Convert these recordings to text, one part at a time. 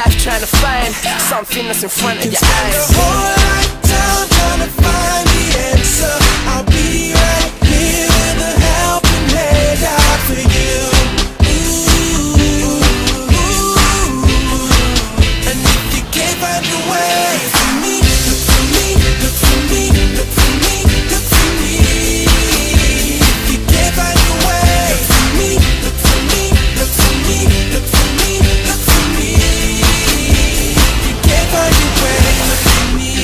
life trying to find something that's in front of your Spend a eyes. whole lifetime trying to find the answer. I'll be right here with a helping hand out for you. And if you can't find your way for me, look for me, look for me, look for me, look for me. If you can't find your way for me, look for me, look for me, look for me, look for me. If you can't find your way, look for me.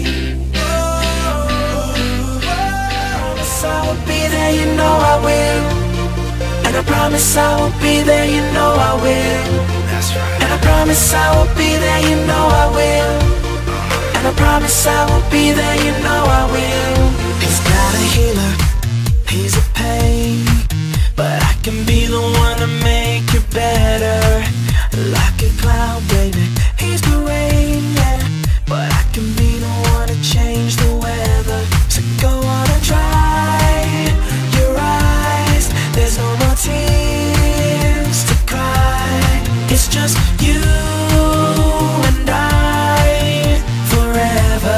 I will be there, you know I will. And I promise I will be there, you know I will. That's right. And I promise I will be there, you know I will. And I promise I will be there, you know I will. He's not a healer, he's a pain, but I can be the one to make it better. Like a cloud, baby, he's the rain, yeah, but I can be the one to change the weather. So go on and dry your eyes. There's no more tears to cry. It's just you and I forever,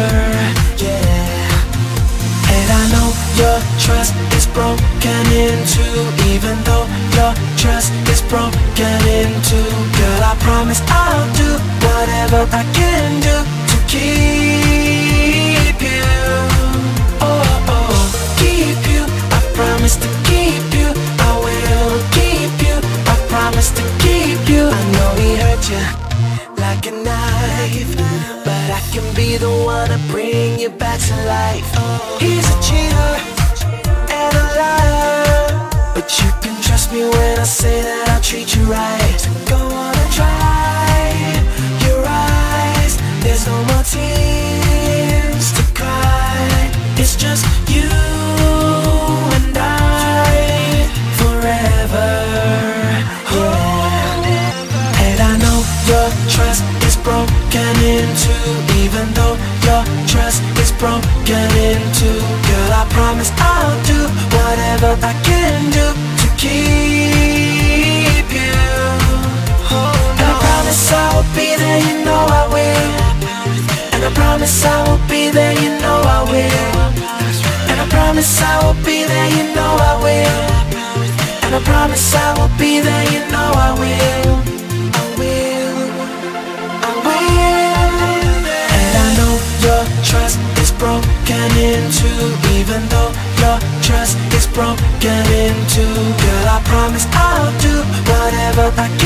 yeah. And I know your trust is broken into, even though your trust is broken into. Girl, I promise I'll do whatever I can do to keep you. Oh, oh, keep you. I promise to keep you. I will keep you. I promise to keep you. I know he hurt you like a knife, but I can be the one to bring you back to life. He's a cheater and a liar, but you can trust me when I say that I'll treat you right. So go on and dry your eyes. There's no more tears to cry. It's just you and I forever, yeah. And I know your trust is broken into, even though your trust is broken into. Girl, I promise I'll do whatever I can do to keep you. And I promise I will be there, you know I will. And I promise I will be there, you know I will. And I promise I will be there, you know I will. And I promise I will be there, you know I will. I will, I will. And I know your trust is broken into, even though your trust is broken into. Girl, I promise I'll do whatever I can